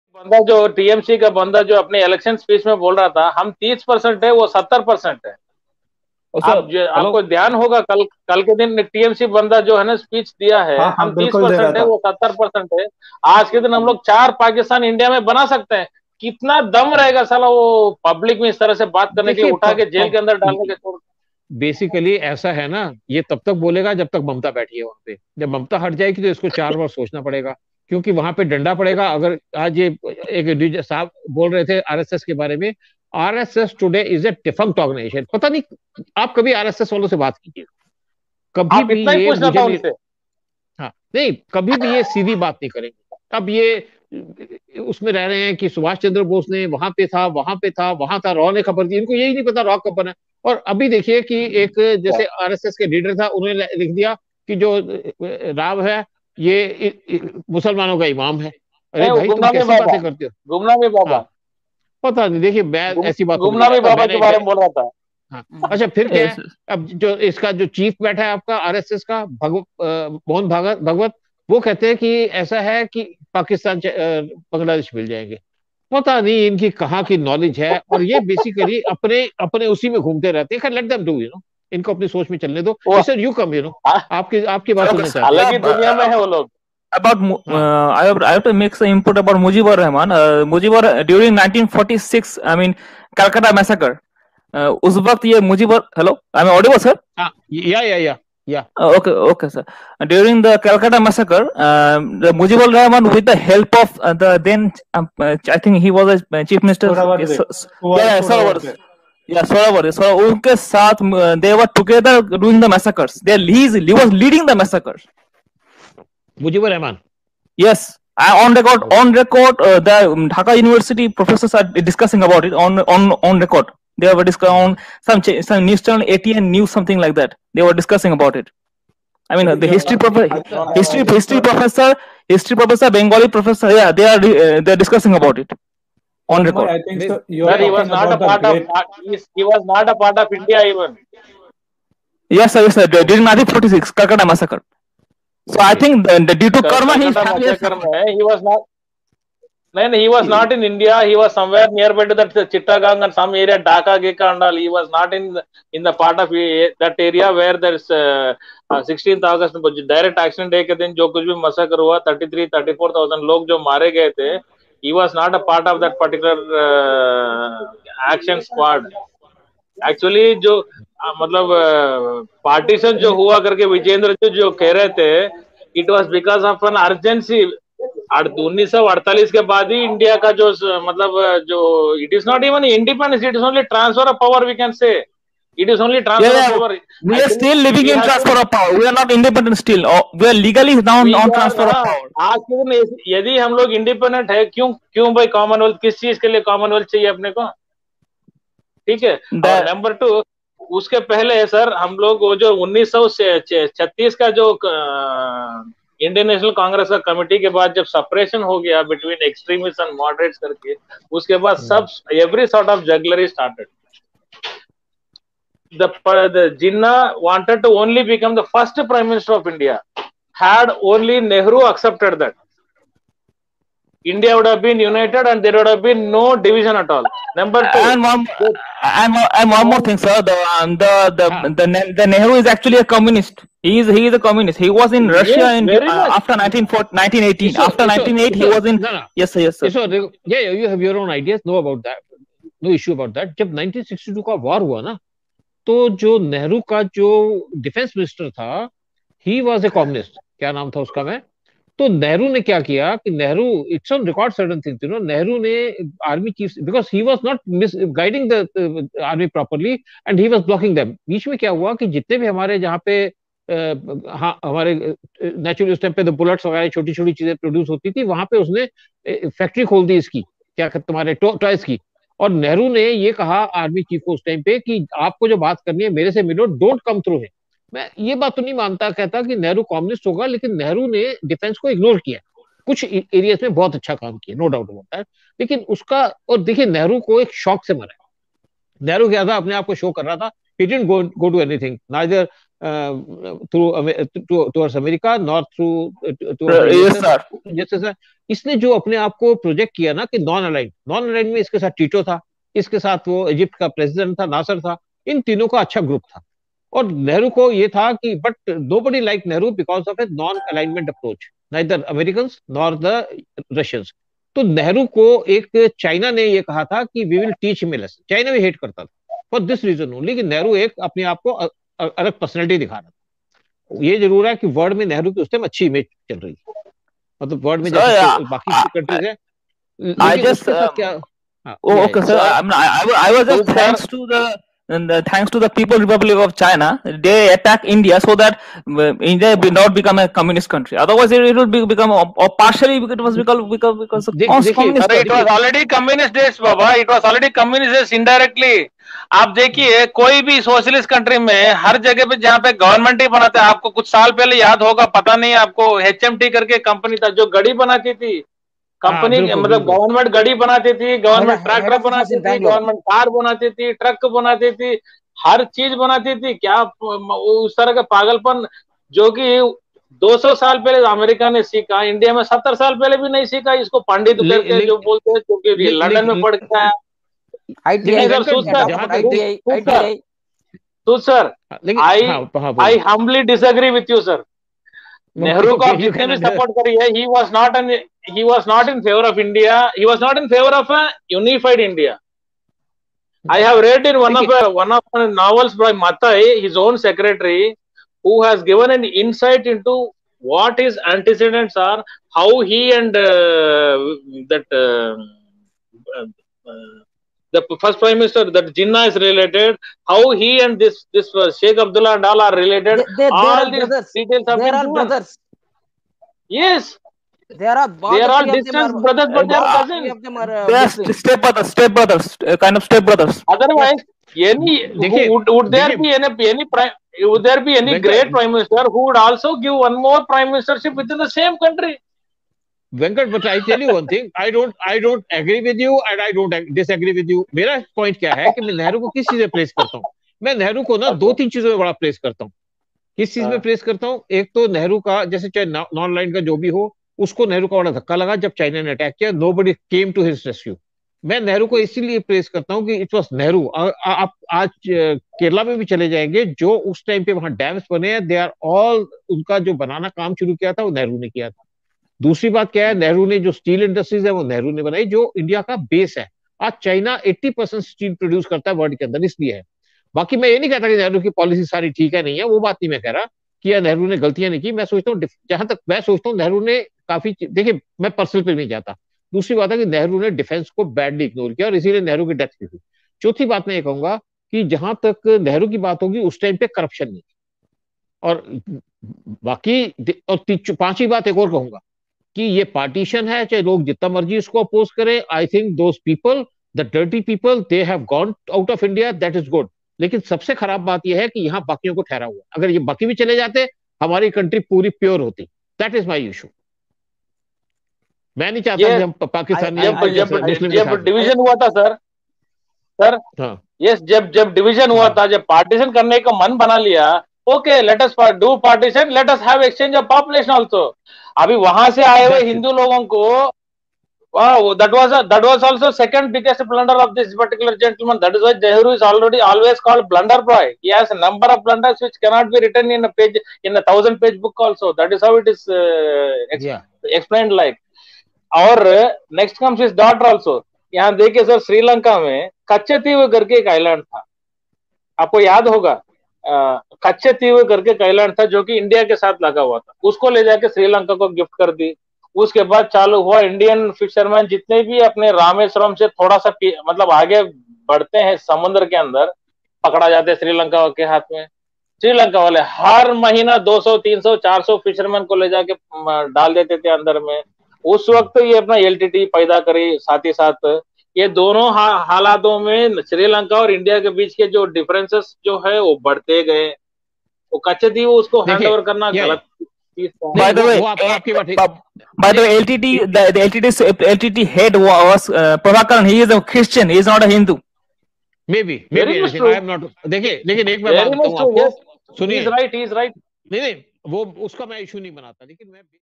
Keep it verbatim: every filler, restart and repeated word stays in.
बंदा जो टीएमसी का बंदा जो अपने इलेक्शन स्पीच में बोल रहा था हम तीस परसेंट है, वो सत्तर परसेंट है। ओ आप सर, जो हेलो। आपको ध्यान होगा, कल कल के दिन टीएमसी बंदा जो है ना स्पीच दिया है, हाँ हम हाँ तीस बिल्कुल दे रहा परसेंट है, था। वो सत्तर परसेंट है। आज के दिन हम लोग चार पाकिस्तान इंडिया में बना सकते हैं। कितना दम रहेगा साला वो पब्लिक में इस तरह से बात करने के लिए, देखिए, उठा के जेल के अंदर डालने के छोड़। बेसिकली ऐसा है ना, ये तब तक बोलेगा जब तक ममता बैठी है वहां पे। जब ममता हट जाएगी तो इसको चार बार सोचना पड़ेगा, क्योंकि वहां पे डंडा पड़ेगा। अगर आज ये एक डीजे साहब बोल रहे थे आरएसएस के बारे में, RSS today is a defunct organisation. पता नहीं, आप कभी आरएसएस वालों से बात कीजिए, कभी आप भी इतना ही ये पूछना मुझे था नहीं। उनसे। हाँ, नहीं, कभी भी ये सीधी बात नहीं करेंगे। अब ये उसमें रह रहे हैं कि सुभाष चंद्र बोस ने वहां पे था, वहां पे था, वहां था, रॉ ने खबर दी। इनको यही नहीं पता रॉ कब बना। और अभी देखिए कि एक जैसे आरएसएस के लीडर था, उन्होंने लिख दिया कि जो राव है ये मुसलमानों का इमाम है। अरे नहीं, वो भाई, तुम गुमनामी कैसी बाबा, बातें करते हो? गुमनामी बाबा, हाँ, पता नहीं, देखिए मैं गुम, ऐसी बात तो मुझे गुमनामी जानता बाबा मैंने। के बारे में बोल रहा था। हाँ, अच्छा, फिर क्या है? Yes. अब जो इसका जो चीफ बैठा है आपका आरएसएस का, भगव अ, मोहन भागवत भगवत, वो कहते हैं कि ऐसा है कि पाकिस्तान च- अ, बांग्लादेश मिल जाएंगे। पता नहीं इनकी कहाँ की नॉलेज है। और ये बेसिकली अपने अपने उसी में घूमते रहते हैं। Let them do, you know, इनको अपनी सोच में चलने दो। वो mister you come, you know, आ- आपकी आपकी बात Okay, सुनना sir. चाहते हैं। अलग ही Uh, दुनिया में uh, है वो लोग। about Mu- हाँ, uh, I have I have to make some input about Mujibur Rahman. Uh, Mujibur during nineteen forty-six, I mean Calcutta massacre. Uh, उस वक्त ये Mujibur, hello, I am audible sir? हाँ, या या या या Uh, okay, okay, sir. Uh, during the Calcutta massacre, um, the Mujibur Rahman, with the help of uh, the then, um, uh, I think he was a chief minister. सोहरावर्दे, Yes, s- Kunwar yeah, yeah, Sarovar. सोहरावर्दे। Yeah, Sarovar. So उनके साथ uh, they were together doing the massacres. They he, he was leading the massacres. Mujibur Rahman. Yes, I, on record, on record, uh, the um, Dhaka University professors are discussing about it on on on record. They were discussing on some ch- some news channel, A T N News, something like that. They were discussing about it. I mean, uh, the history professor, I don't have history ideas, history sir. professor, history professor, Bengali professor. Yeah, they are uh, they are discussing about it on Mohammed, record. I think नहीं, so. You are Sir, he was talking not a about the part of. great. He, is- he was not a part of India even. Yes, sir. Yes, sir. During nineteen forty-six Calcutta massacre. So I okay, think the, the, due to karma, his Calcutta family has massacre suffered. में he was not. No, no, he was not in India. He was somewhere nearby to that Chittagong and some area, Dhaka, Gika and all. He was not in the, in the part of eh, that area where there is uh, uh, sixteenth August में जो direct action day के दिन जो कुछ भी massacre हुआ, thirty-three, thirty-four thousand लोग जो मारे गए थे, he was not a part of that particular uh, action squad. Actually जो आ, मतलब पार्टीशन जो हुआ करके विजेंद्र जो जो कह रहे थे, it was because of an urgency. उन्नीस सौ अड़तालीस के बाद ही इंडिया का जो स- मतलब अ, जो it is not even independence, it is only transfer of power, we can say it is only Yeah, transfer of yeah. Power. We are actually still living we in have transfer to, of power. We are not independent still. Oh, we are legally now we on are, transfer of हाँ, power. आज के दिन ऐसे- यदि हम लोग independent है, क्यों क्यों भाई कॉमनवेल्थ, किस चीज के लिए कॉमनवेल्थ चाहिए अपने को? ठीक है। और The नंबर टू, उसके पहले सर हम लोग वो जो उन्नीस सौ छत्तीस का जो इंडियन नेशनल कांग्रेस का कमेटी के बाद जब सेपरेशन हो गया बिटवीन एक्सट्रीमिस्ट एंड मॉडरेट्स करके, उसके बाद सब every sort of jugglery started. the the Jinnah wanted to only become the first prime minister of India. Had only Nehru accepted that, India would have been united and there would have been no division at all. Number two, and one the, and, one- and one more thing, sir. The um, the the हाँ, the Ne- the Nehru is actually a communist. He is he is a communist. He was in Russia yes, in very uh, much. after nineteen eighteen. इसो After इसो nineteen eight, he इसो was in. ना ना Yes, sir. Yes, sir. इसो देखो, ये you have your own ideas, no about that, no issue about that. जब nineteen sixty two का वॉर हुआ ना, तो जो नेहरू का जो डिफेंस मिनिस्टर था, ही वाज ए कम्युनिस्ट। क्या नाम था उसका? मैं तो नेहरू ने क्या किया कि Nehru, it's on record certain things, you know, Nehru ने army chief, because he was not misguiding the army properly and he was blocking them. बीच में क्या हुआ कि जितने भी हमारे जहाँ पे अ, हाँ, हमारे नेचुरली उस टाइम पे बुलेट्स वगैरह छोटी छोटी चीजें प्रोड्यूस होती थी, वहां पे उसने फैक्ट्री खोल दी इसकी, क्या कहते, तुम्हारे टॉयज की। और नेहरू ने ये कहा आर्मी चीफ को उस टाइम पे कि आपको जो बात करनी है मेरे से मिलो, डोंट कम थ्रू है। मैं ये बात तो नहीं मानता, कहता कि नेहरू कम्युनिस्ट होगा, लेकिन नेहरू ने डिफेंस को इग्नोर किया। कुछ एरियाज में बहुत अच्छा काम किया, नो डाउट अबाउट दैट, लेकिन उसका, और देखिए नेहरू को एक शौक से मरा है। नेहरू क्या था, अपने आप को शो कर रहा था, he didn't go go to anything, neither through towards America, not through Yes, sir. जैसे सर इसने जो अपने आप को प्रोजेक्ट किया ना कि नॉन अलाइंड, नॉन अलाइंड में इसके साथ टीटो था, इसके साथ वो इजिप्ट का प्रेसिडेंट था, नासर था, इन तीनों का अच्छा ग्रुप था। और नेहरू को ये था कि but nobody like Nehru because of a non alignment approach, neither American nor the Russians. तो नेहरू को एक चाइना ने ये कहा था कि we will teach him a lesson, China भी हेट करता था फॉर दिस रीजन ओनली कि नेहरू एक अपने आप को अलग पर्सनैलिटी दिखा रहा था। ये जरूर है कि वर्ल्ड में नेहरू की उस टाइम अच्छी इमेज चल रही थी, मतलब वर्ल्ड में So, जैसे yeah, बाकी I, कंट्रीज है, I लेकिन just उसके साथ um, क्या, हाँ, oh, या, okay, या, sir. Sir, I, mean, I, I was- I was just Super. thanks to the and uh, thanks to the People Republic of China, they attack India so that uh, India will not become a communist country. Otherwise, it, it will be, become or, or partially it was because because because of देख- cons- देखिए, communist. अरे it देखिए, was already communist देश बाबा, it was already communist देश indirectly. आप देखिए कोई भी सोशलिस्ट कंट्री में हर जगह पे जहाँ पे गवर्नमेंट ही बनाते हैं, आपको कुछ साल पहले याद होगा, पता नहीं आपको, एच एम टी करके कंपनी था जो गड़ी बनाती थी, हाँ कंपनी बिल्कुल मतलब बिल्कुल, गवर्नमेंट गड़ी बनाती थी, Head, government head tractor office was बनाती in थी, Bangalore. गवर्नमेंट कार बनाती थी, ट्रक बनाती थी, हर चीज बनाती थी। क्या उस तरह का पागलपन जो कि दो सौ साल पहले अमेरिका ने सीखा, इंडिया में सत्तर साल पहले भी नहीं सीखा। इसको पंडित ले, करके ले, जो बोलते हैं, क्योंकि ले, लंदन में ले, पढ़ के आया। देखिए I T I, sir Venkat, Sood head sir, जहां office तक I T I, Sood sir, I T I. Sood sir, हाँ, लेकिन आई हाँ हाँ आई बोलिए, humbly disagree with you sir. Nehru को ओके आप यू जितने कैन भी सपोर्ट करिए, he was not an he was not in favor of India. He was not in favor of a unified India. I have read in one of देखिए, a, one of the novels by Matai, his own secretary, who has given an insight into what his antecedents are, how he and uh, that uh, uh, the first prime minister, that Jinnah is related, how he and this this uh, Sheikh Abdullah and all are related. They, they, they All are these brothers. details have They been are all given. brothers. Yes, They are all, they are all all the three of them distant are, brothers, but they are Uh, three cousins. of them are uh, they are Muslims. step brothers, step brothers, uh, kind of step brothers. Otherwise, any देखिए, would, would there देखिए be any any prime would there be any Venkat, great prime minister who would also give one more prime ministership within the same country? Venkat, but I tell you one thing, I don't I don't agree with you and I don't disagree with you. मेरा point क्या है कि मैं नेहरू को किस चीज में press करता हूँ, मैं नेहरू को ना दो तीन चीजों में बड़ा प्रेस करता हूँ। किस चीज में प्रेस करता हूँ, एक तो नेहरू का जैसे चाहे नॉन लाइन का जो भी हो, उसको नेहरू का बड़ा धक्का लगा जब चाइना ने अटैक किया, nobody came to his rescue. मैं नेहरू को इसीलिए प्रेस करता हूँ कि इट वॉज नेहरू। आप आज केरला में भी चले जाएंगे, जो उस टाइम पे वहां डैम्स बने हैं, दे आर ऑल, उनका जो बनाना काम शुरू किया था वो नेहरू ने किया था। दूसरी बात क्या है, नेहरू ने जो स्टील इंडस्ट्रीज है वो नेहरू ने बनाई, जो इंडिया का बेस है। आज चाइना अस्सी परसेंट स्टील प्रोड्यूस करता है वर्ल्ड के अंदर, इसलिए है। बाकी मैं ये नहीं कहता कि नेहरू की पॉलिसी सारी ठीक है नहीं है, वो बात नहीं मैं कह रहा कि यार नेहरू ने गलतियां नहीं की। मैं सोचता हूँ, जहां तक मैं सोचता हूँ नेहरू ने काफी, देखिए मैं पर्सनल पे नहीं जाता। दूसरी बात है कि नेहरू ने डिफेंस को बैडली इग्नोर किया और इसीलिए नेहरू की डेथ हुई। चौथी बात मैं ये कहूंगा कि जहां तक नेहरू की बात होगी, उस टाइम पे करप्शन नहीं, और बाकी और पांचवी बात एक और कहूंगा कि ये पार्टीशन है, चाहे लोग जितना मर्जी इसको अपोज करें, I think those people, the dirty people, they have gone out of India, that is good. लेकिन सबसे खराब बात यह है कि यहाँ बाकियों को ठहरा हुआ, अगर ये बाकी भी चले जाते हमारी कंट्री पूरी प्योर होती। That is my issue. मैं नहीं चाहता कि हम पाकिस्तानी जब जब जब डिवीजन हुआ था सर सर हाँ यस जब जब डिवीजन हुआ था, जब पार्टीशन करने का मन बना लिया, okay let us do partition, let us have exchange of population also. अभी वहां से आए हुए हिंदू लोगों को, wow, that was a that was also second biggest blunder of this particular gentleman. That is why Nehru is already always called blunder boy. He has a number of blunders which cannot be written in a page, in a thousand page book also. That is how it is uh, ex yeah. explained like. और next comes his daughter also. यहाँ देखिए sir, Sri Lanka में कच्चतीव करके एक island था, आपको याद होगा, कच्चतीव करके एक आइलैंड था जो कि इंडिया के साथ लगा हुआ था, उसको ले जाके श्रीलंका को गिफ्ट कर दी। उसके बाद चालू हुआ, इंडियन फिशरमैन जितने भी अपने रामेश्वरम से थोड़ा सा मतलब आगे बढ़ते हैं समुद्र के अंदर, पकड़ा जाते हैं श्रीलंका के हाथ में। श्रीलंका वाले हर महीना दो सौ, तीन सौ, चार सौ फिशरमैन को ले जाके डाल देते थे अंदर में। उस वक्त ये अपना एलटीटी पैदा करी, साथ ही साथ ये दोनों हा, हालातों में श्रीलंका और इंडिया के बीच के जो डिफरेंसेस जो है वो बढ़ते गए। वो कच्चे थी, वो उसको हैंड ओवर करना गलत चीज था। By the way, by the way, L T T, the, the L T T, L T T head was uh, Prabhakaran. He is a Christian. He is not a Hindu. Maybe, maybe anything. I am not. देखिए, लेकिन एक मैं बात बताऊं आपको, सुनिए, He's right, he's right. नहीं नहीं वो उसका मैं इशू नहीं बनाता, लेकिन मैं